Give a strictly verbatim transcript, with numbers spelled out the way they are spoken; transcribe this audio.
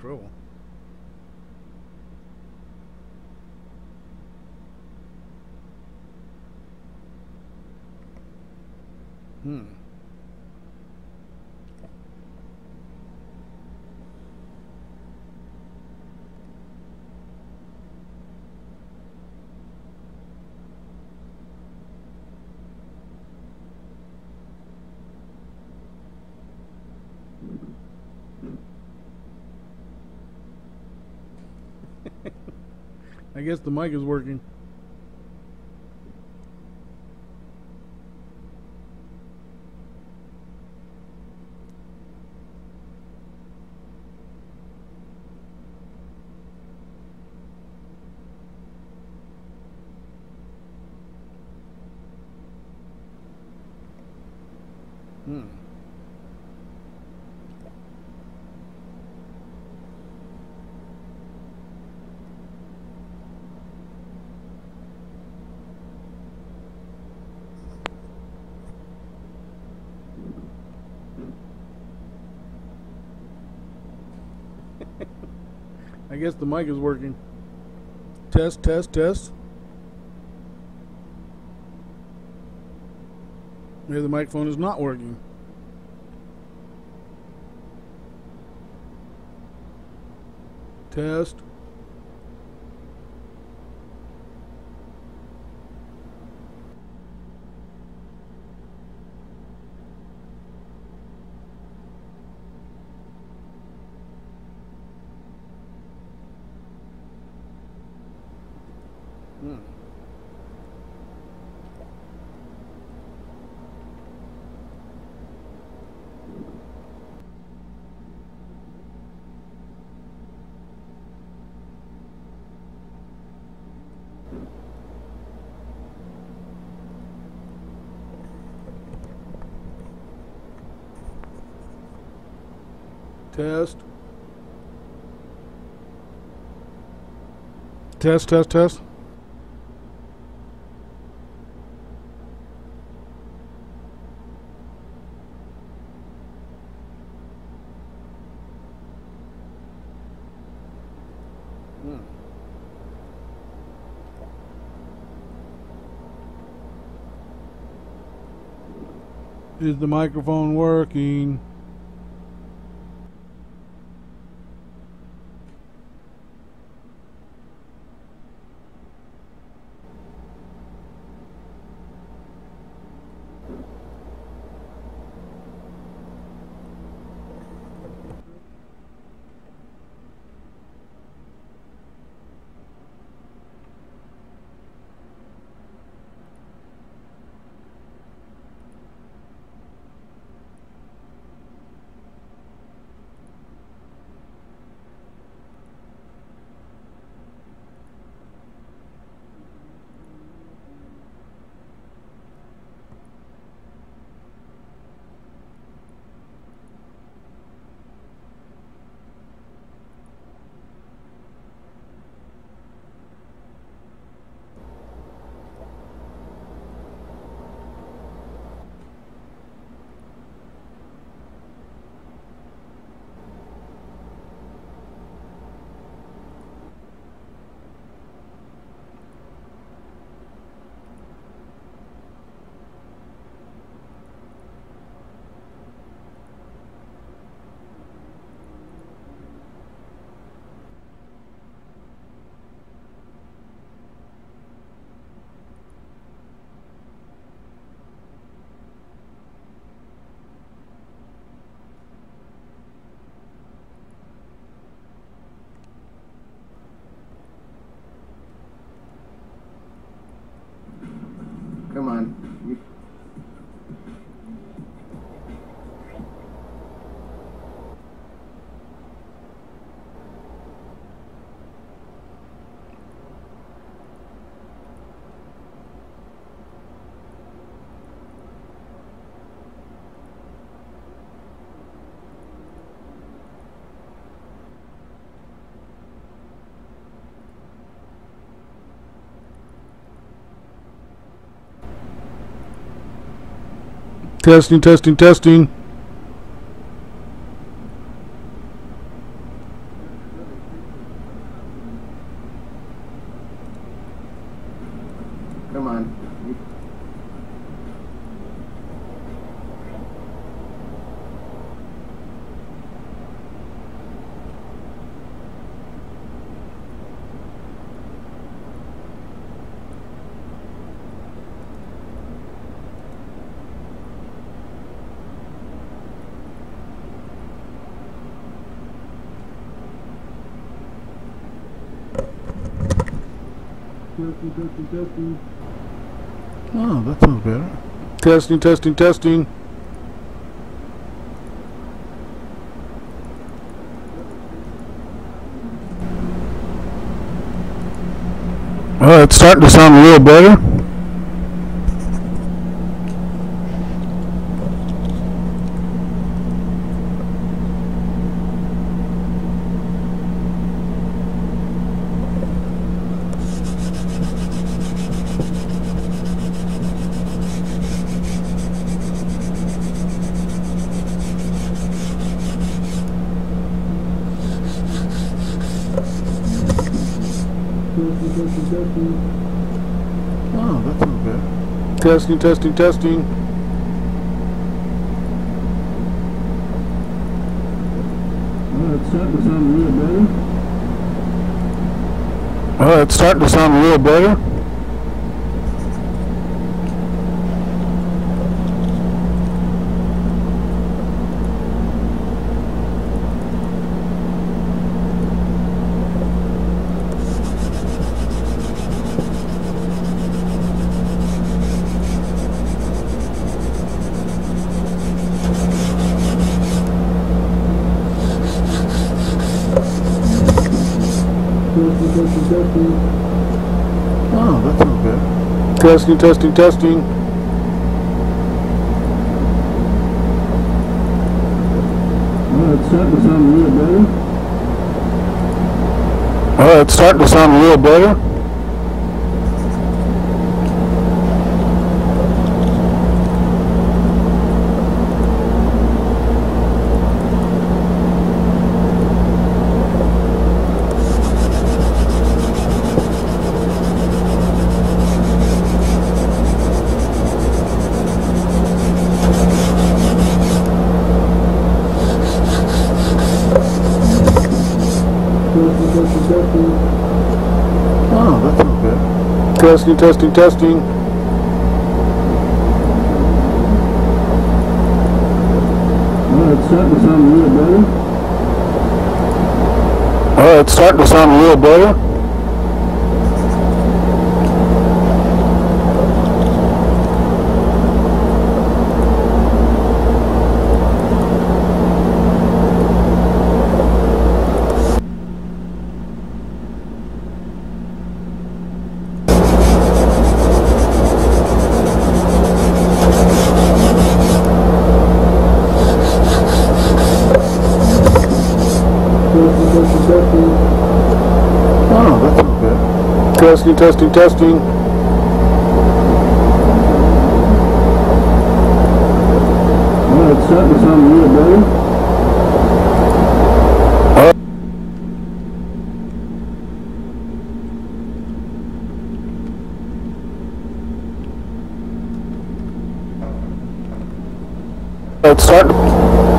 control. Hmm. I guess the mic is working. Hmm. I guess the mic is working. Test, test, test. Maybe the microphone is not working. Test. Hmm. Test. Test, test, test. Hmm. Is the microphone working? Come on. You... Testing, testing, testing. mind. Testing, testing, testing. Oh, that sounds better. Testing, testing, testing. Well, it's starting to sound a little better. Testing, testing, testing. Oh, that sounds better. Testing, testing, testing. Well, it's starting to sound a little better. Well, it's starting to sound a little better. Testing, testing, testing. Oh, that sounds better. Testing, testing, testing. Well, it's starting to sound a little better. Well, it's starting to sound a little better. Testing, testing, testing. Oh, that sounds better. Testing, testing, testing. Well, it's starting to sound a little better. Well, it's starting to sound a little better. Testing, testing, testing. Oh, that sounds better. Testing, testing, testing. Well, it's starting to sound a little better. It's starting.